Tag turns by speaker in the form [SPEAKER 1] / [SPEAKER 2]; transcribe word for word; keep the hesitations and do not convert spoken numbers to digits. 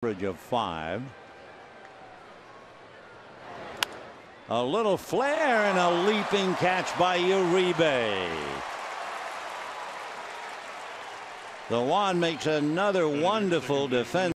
[SPEAKER 1] Average of five. A little flare and a leaping catch by Uribe. The Juan makes another wonderful defense.